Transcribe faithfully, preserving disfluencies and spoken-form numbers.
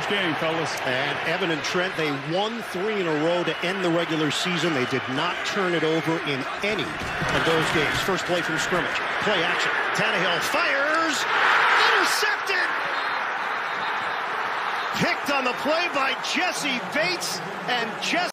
game, fellas. And Evan and Trent, they won three in a row to end the regular season. They did not turn it over in any of those games. First play from scrimmage. Play action. Tannehill fires. Intercepted. Picked on the play by Jesse Bates. And Jesse